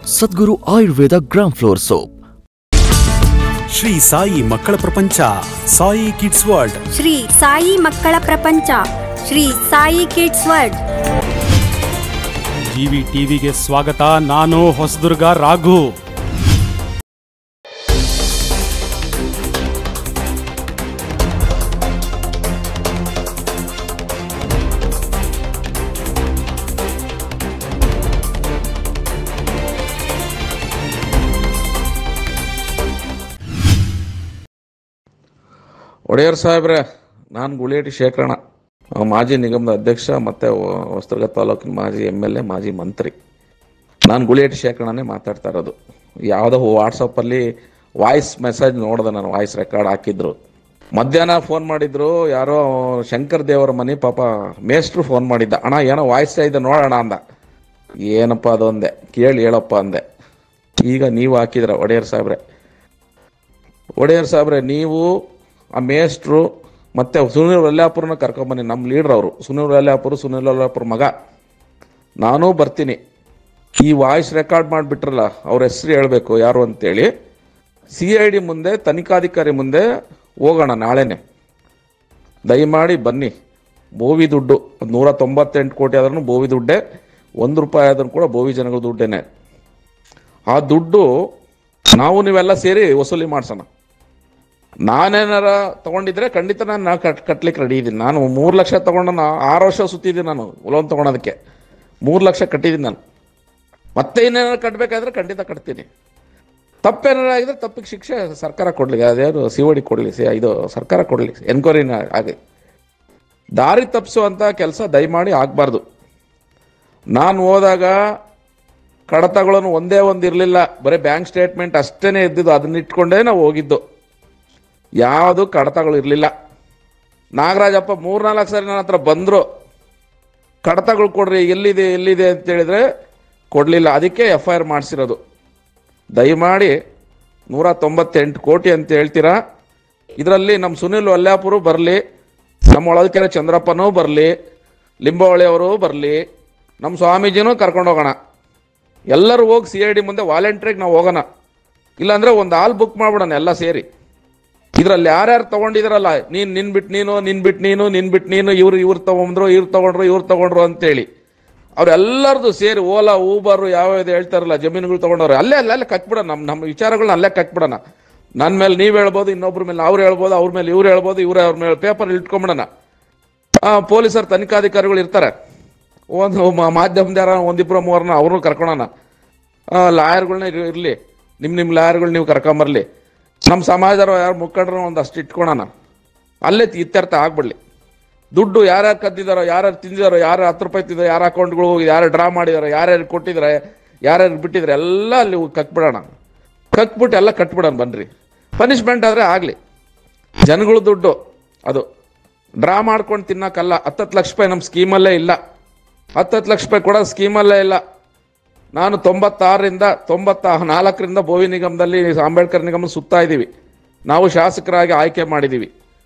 ಸದ್ಗುರು Ayurveda gram flour soap. Shri Sai ಮಕ್ಕಳ ಪ್ರಪಂಚ, Sai kids world. Shri Sai ಮಕ್ಕಳ ಪ್ರಪಂಚ, Shri Sai kids world. GV ಟಿವಿಗೆ ಸ್ವಾಗತ. ನಾನು ಹೊಸದುರ್ಗ ರಾಘು. ಒಡೆಯರ್ ಸಾಹೇಬ್ರೆ, ನಾನು ಗುಳಿಯಟಿ ಶೇಖರಣ, ಮಾಜಿ ನಿಗಮದ ಅಧ್ಯಕ್ಷ ಮತ್ತು ಹೊಸದುರ್ಗ ತಾಲೂಕಿನ ಮಾಜಿ MLA, ಮಾಜಿ ಮಂತ್ರಿ. ನಾನು ಗುಳಿಯಟಿ ಶೇಖರಣನೇ ಮಾತಾಡ್ತಾ ಇರೋದು. ಯಾವುದೋ ವಾಟ್ಸಪ್ಪಲ್ಲಿ ವಾಯ್ಸ್ ಮೆಸೇಜ್ ನೋಡಿದೆ, ನಾನು ವಾಯ್ಸ್ ರೆಕಾರ್ಡ್ ಹಾಕಿದ್ರು. ಮಧ್ಯಾಹ್ನ ಫೋನ್ ಮಾಡಿದ್ರು, ಯಾರೋ ಶಂಕರ್ ದೇವರ ಮನೆ ಪಾಪ ಮೇಸ್ಟ್ರು ಫೋನ್ ಮಾಡಿದ್ದ. ಅಣ್ಣ ಏನೋ ವಾಯ್ಸ್ ಇದೆ ನೋಡೋಣ ಅಂದ. ಏನಪ್ಪ ಅದೊಂದೆ ಕೇಳಿ ಹೇಳಪ್ಪ ಅಂದೆ. ಈಗ ನೀವು ಹಾಕಿದ್ರ ಒಡೆಯರ್ ಸಾಹೇಬ್ರೆ, ನೀವು ಆ ಮೇಸ್ಟ್ರು ಮತ್ತು ಸುನೀಲ್ ವಲ್ಯಾಪುರನ ಕರ್ಕೊಂಬನ್ನಿ. ನಮ್ಮ ಲೀಡ್ರ್ ಅವರು ಸುನೀಲ್ ವಲ್ಯಾಪುರ ಮಗ. ನಾನೂ ಬರ್ತೀನಿ. ಈ ವಾಯ್ಸ್ ರೆಕಾರ್ಡ್ ಮಾಡಿಬಿಟ್ರಲ್ಲ, ಅವ್ರ ಹೆಸರು ಹೇಳಬೇಕು ಯಾರು ಅಂತೇಳಿ. CID ಮುಂದೆ, ತನಿಖಾಧಿಕಾರಿ ಮುಂದೆ ಹೋಗೋಣ ನಾಳೆನೆ. ದಯಮಾಡಿ ಬನ್ನಿ. ಬೋವಿ ದುಡ್ಡು 198 ಕೋಟಿ ಆದ್ರೂ ಬೋವಿ ದುಡ್ಡೇ, 1 ರೂಪಾಯಿ ಆದ್ರೂ ಕೂಡ ಬೋವಿ ಜನಗಳ ದುಡ್ಡೇನೆ. ಆ ದುಡ್ಡು ನಾವು ನೀವೆಲ್ಲ ಸೇರಿ ವಸೂಲಿ ಮಾಡ್ಸೋಣ. ನಾನೇನಾರ ತೊಗೊಂಡಿದ್ರೆ ಖಂಡಿತ ನಾನು ಕಟ್ಲಿಕ್ಕೆ ರೆಡಿ ಇದ್ದೀನಿ. ನಾನು 3 ಲಕ್ಷ ತೊಗೊಂಡು 6 ವರ್ಷ ಸುತ್ತಿದ್ದೀನಿ. ನಾನು ಲೋನ್ ತೊಗೊಳೋದಕ್ಕೆ 3 ಲಕ್ಷ ಕಟ್ಟಿದ್ದೀನಿ ನಾನು. ಮತ್ತೆ ಇನ್ನೇನಾರು ಕಟ್ಟಬೇಕಾದ್ರೆ ಖಂಡಿತ ಕಟ್ತೀನಿ. ತಪ್ಪೇನಾರು ಆಗಿದ್ರೆ ತಪ್ಪಿಗೆ ಶಿಕ್ಷೆ ಸರ್ಕಾರ ಕೊಡಲಿ, ಅದೇನು COD ಕೊಡಲಿ, ಇದು ಸರ್ಕಾರ ಕೊಡಲಿ, ಎನ್ಕ್ವೈರಿನ ಆಗಿ. ದಾರಿ ತಪ್ಪಿಸುವಂಥ ಕೆಲಸ ದಯಮಾಡಿ ಆಗಬಾರ್ದು. ನಾನು ಹೋದಾಗ ಕಡತಗಳನ್ನು ಒಂದೇ ಒಂದು ಇರಲಿಲ್ಲ, ಬರೀ ಬ್ಯಾಂಕ್ ಸ್ಟೇಟ್ಮೆಂಟ್ ಅಷ್ಟೇ ಇದ್ದಿದ್ದು. ಅದನ್ನ ಇಟ್ಕೊಂಡೇ ನಾವು ಹೋಗಿದ್ದು. ಯಾವುದು ಕಡತಗಳು ಇರಲಿಲ್ಲ. ನಾಗರಾಜಪ್ಪ 3-4 ಸರಿ ನನ್ನ ಹತ್ರ ಬಂದರು, ಕಡತಗಳು ಕೊಡ್ರಿ, ಎಲ್ಲಿದೆ ಅಂತ ಹೇಳಿದ್ರೆ ಕೊಡಲಿಲ್ಲ. ಅದಕ್ಕೆ FIR ಮಾಡಿಸಿರೋದು. ದಯಮಾಡಿ 198 ಕೋಟಿ ಅಂತ ಹೇಳ್ತೀರಾ. ಇದರಲ್ಲಿ ನಮ್ಮ ಸುನೀಲ್ ವಲ್ಯಾಪುರ ಬರಲಿ, ನಮ್ಮ ಹೊಳಲ್ಕೆರೆ ಚಂದ್ರಪ್ಪನೂ ಬರಲಿ, ಲಿಂಬಾವಳಿಯವರು ಬರಲಿ, ನಮ್ಮ ಸ್ವಾಮೀಜಿನೂ ಕರ್ಕೊಂಡು ಹೋಗೋಣ. ಎಲ್ಲರೂ ಹೋಗಿ CID ಮುಂದೆ ವಾಲಂಟ್ರಿಗೆ ನಾವು ಹೋಗೋಣ. ಇಲ್ಲಾಂದರೆ ಒಂದು ಹಾಲ್ ಬುಕ್ ಮಾಡ್ಬಿಡೋಣ ಎಲ್ಲ ಸೇರಿ. ಇದರಲ್ಲಿ ಯಾರ್ಯಾರು ತೊಗೊಂಡಿದಾರಲ್ಲ, ನಿನ್ ಬಿಟ್ಟು ನೀನು ಇವ್ರು ತೊಗೊಂಡ್ರು ಅಂತೇಳಿ ಅವ್ರೆಲ್ಲರದು ಸೇರಿ ಓಲಾ, ಊಬರು ಯಾವ್ಯಾವ್ದು ಹೇಳ್ತಾರಲ್ಲ, ಜಮೀನುಗಳು ತೊಗೊಂಡವ್ರೆ ಅಲ್ಲೇ ಕಟ್ಬಿಡೋಣ. ನಮ್ಮ ವಿಚಾರಗಳನ್ನ ಅಲ್ಲೇ ಕಟ್ಬಿಡೋಣ. ನನ್ನ ಮೇಲೆ ನೀವು ಹೇಳ್ಬೋದು, ಇನ್ನೊಬ್ರ ಮೇಲೆ ಅವ್ರು ಹೇಳ್ಬೋದು, ಅವ್ರ ಮೇಲೆ ಇವ್ರು ಹೇಳ್ಬೋದು, ಅವ್ರ ಮೇಲೆ ಪೇಪರ್ ಇಟ್ಕೊಂಬಿಡೋಣ. ಪೊಲೀಸರು ತನಿಖಾಧಿಕಾರಿಗಳು ಇರ್ತಾರೆ, ಒಂದು ಮಾಧ್ಯಮದಾರ 1-2-3 ಅವ್ರನ್ನೂ ಕರ್ಕೊಳೋಣ. ಲಾಯರ್ಗಳನ್ನ ಇರಲಿ, ನಿಮ್ಮ ಲಾಯರ್ಗಳು ನೀವು ಕರ್ಕೊಂಬರ್ಲಿ. ನಮ್ಮ ಸಮಾಜದವರು ಯಾರು ಮುಖಂಡರು ಒಂದಷ್ಟು ಇಟ್ಕೊಳೋಣ. ಅಲ್ಲೇ ಇತ್ಯರ್ಥ ಆಗ್ಬಿಡ್ಲಿ. ದುಡ್ಡು ಯಾರ್ಯಾರು ಕದ್ದಿದಾರೋ, ಯಾರ್ಯಾರು ತಿಂದಿದಾರೋ, ಯಾರು 10 ರೂಪಾಯಿ ತಿಂದಾರೋ, ಯಾರ ಅಕೌಂಟ್ಗಳು ಹೋಗಿ ಯಾರು ಡ್ರಾ ಮಾಡಿದಾರೋ, ಯಾರ್ಯಾರು ಕೊಟ್ಟಿದ್ದಾರೆ, ಯಾರ್ಯಾರು ಬಿಟ್ಟಿದ್ರೆ ಎಲ್ಲ ಅಲ್ಲಿ ಕಟ್ಬಿಡೋಣ. ಕಟ್ಬಿಟ್ಟು ಎಲ್ಲ ಕಟ್ಬಿಡೋಣ ಬನ್ನಿರಿ. ಪನಿಷ್ಮೆಂಟ್ ಆದರೆ ಆಗಲಿ. ಜನಗಳು ದುಡ್ಡು ಅದು ಡ್ರಾ ಮಾಡ್ಕೊಂಡು ತಿನ್ನೋಕ್ಕಲ್ಲ. 10 ಲಕ್ಷ ರೂಪಾಯಿ ನಮ್ಮ ಸ್ಕೀಮಲ್ಲೇ ಇಲ್ಲ. 10 ಲಕ್ಷ ರೂಪಾಯಿ ಕೂಡ ಸ್ಕೀಮಲ್ಲೇ ಇಲ್ಲ. ನಾನು 96ರಿಂದ 94ರಿಂದ ಬೋವಿ ನಿಗಮದಲ್ಲಿ, ಅಂಬೇಡ್ಕರ್ ನಿಗಮ ಸುತ್ತಾ ಇದ್ದೀವಿ. ನಾವು ಶಾಸಕರಾಗಿ ಆಯ್ಕೆ ಮಾಡಿದ್ದೀವಿ.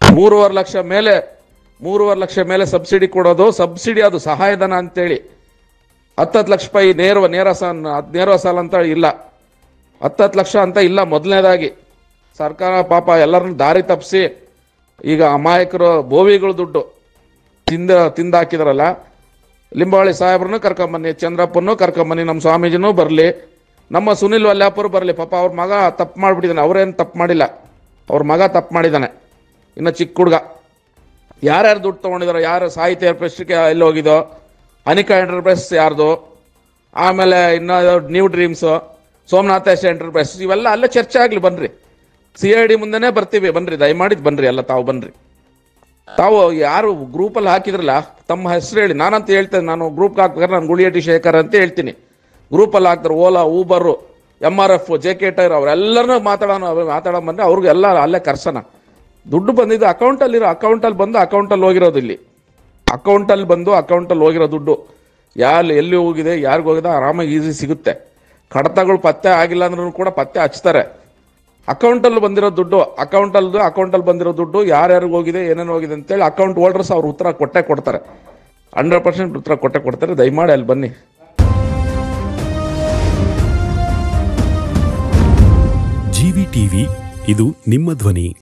3.5 ಲಕ್ಷ ಮೇಲೆ ಸಬ್ಸಿಡಿ ಕೊಡೋದು. ಸಬ್ಸಿಡಿ ಅದು ಸಹಾಯಧನ ಅಂತೇಳಿ. 10 ಲಕ್ಷ ರೂಪಾಯಿ ನೇರ ಸಾಲ ಅಂತ ಇಲ್ಲ. 10 ಲಕ್ಷ ಅಂತ ಇಲ್ಲ. ಮೊದಲನೇದಾಗಿ ಸರ್ಕಾರ ಪಾಪ ಎಲ್ಲರನ್ನ ದಾರಿ ತಪ್ಪಿಸಿ ಈಗ ಅಮಾಯಕರು ಬೋವಿಗಳು ದುಡ್ಡು ತಿಂದಾಕಿದಾರಲ್ಲ. ಲಿಂಬಾವಳಿ ಸಾಹೇಬ್ರನ್ನೂ ಕರ್ಕೊಂಬನ್ನಿ, ಚಂದ್ರಪ್ಪನೂ ಕರ್ಕೊಂಬನ್ನಿ, ನಮ್ಮ ಸ್ವಾಮೀಜಿನೂ ಬರಲಿ, ನಮ್ಮ ಸುನೀಲ್ ವಲ್ಯಾಪುರ ಬರಲಿ. ಪಾಪ ಅವ್ರ ಮಗ ತಪ್ಪು ಮಾಡಿಬಿಟ್ಟಿದ್ದಾನೆ. ಅವರೇನು ತಪ್ಪು ಮಾಡಿಲ್ಲ, ಅವ್ರ ಮಗ ತಪ್ಪು ಮಾಡಿದ್ದಾನೆ, ಇನ್ನು ಚಿಕ್ಕ ಹುಡುಗ. ಯಾರ್ಯಾರು ದುಡ್ಡು ತೊಗೊಂಡಿದಾರೋ, ಯಾರು ಸಾಹಿತ್ಯ ಪ್ರಶ್ನೆಗೆ ಎಲ್ಲಿ ಹೋಗಿದೋ, ಅನಿಕಾ ಎಂಟರ್ಪ್ರೈಸ್ ಯಾರ್ದು, ಆಮೇಲೆ ಇನ್ನು ನ್ಯೂ ಡ್ರೀಮ್ಸು, ಸೋಮನಾಥೇಶ್ ಎಂಟರ್ಪ್ರೈಸ್, ಇವೆಲ್ಲ ಅಲ್ಲೇ ಚರ್ಚೆ ಆಗಲಿ. ಬನ್ನಿರಿ, CID ಮುಂದೆನೇ ಬರ್ತೀವಿ. ಬನ್ನಿರಿ, ದಯಮಾಡಿ ಬನ್ನಿರಿ, ಎಲ್ಲ ತಾವು ಬನ್ನಿರಿ. ತಾವು ಯಾರು ಗ್ರೂಪಲ್ಲಿ ಹಾಕಿದ್ರಲ್ಲ ತಮ್ಮ ಹೆಸರು ಹೇಳಿ. ನಾನಂತ ಹೇಳ್ತೇನೆ, ನಾನು ಗ್ರೂಪ್ಗೆ ಹಾಕ್ಬೇಕಾದ್ರೆ ನಾನು ಗುಳಿಯಟಿ ಶೇಖರ್ ಅಂತ ಹೇಳ್ತೀನಿ. ಗ್ರೂಪಲ್ಲಿ ಹಾಕ್ತಾರೆ Ola, Uber, MRF, JK tyre ಅವರೆಲ್ಲರನ್ನೂ ಮಾತಾಡೋ ಬಂದರೆ ಅವ್ರಿಗೆಲ್ಲ ಅಲ್ಲೇ ಕರ್ಸೋಣ. ದುಡ್ಡು ಬಂದಿದ್ದು ಅಕೌಂಟಲ್ಲಿ ಬಂದು ಅಕೌಂಟಲ್ಲಿ ಹೋಗಿರೋದು. ಇಲ್ಲಿ ಅಕೌಂಟಲ್ಲಿ ಹೋಗಿರೋ ದುಡ್ಡು ಎಲ್ಲಿ ಹೋಗಿದೆ, ಯಾರಿಗೂ ಹೋಗಿದೆ, ಆರಾಮಾಗಿ ಈಸಿ ಸಿಗುತ್ತೆ. ಕಡತಗಳು ಪತ್ತೆ ಆಗಿಲ್ಲ ಅಂದ್ರೂ ಕೂಡ ಪತ್ತೆ ಹಚ್ತಾರೆ. ಅಕೌಂಟಲ್ಲಿ ಬಂದಿರೋ ದುಡ್ಡು, ಅಕೌಂಟಲ್ಲಿ ಬಂದಿರೋ ದುಡ್ಡು ಯಾರ್ಯಾರಿಗೆ ಹೋಗಿದೆ, ಏನೇನು ಹೋಗಿದೆ ಅಂತೇಳಿ ಅಕೌಂಟ್ ಹೋಲ್ಡರ್ಸ್ ಅವ್ರು ಉತ್ತರ ಕೊಡ್ತಾರೆ. 100% ಉತ್ತರ ಕೊಟ್ಟೆ ಕೊಡ್ತಾರೆ. ದಯಮಾಡಿ ಅಲ್ಲಿ ಬನ್ನಿ. ಟಿವಿ ಇದು ನಿಮ್ಮ ಧ್ವನಿ.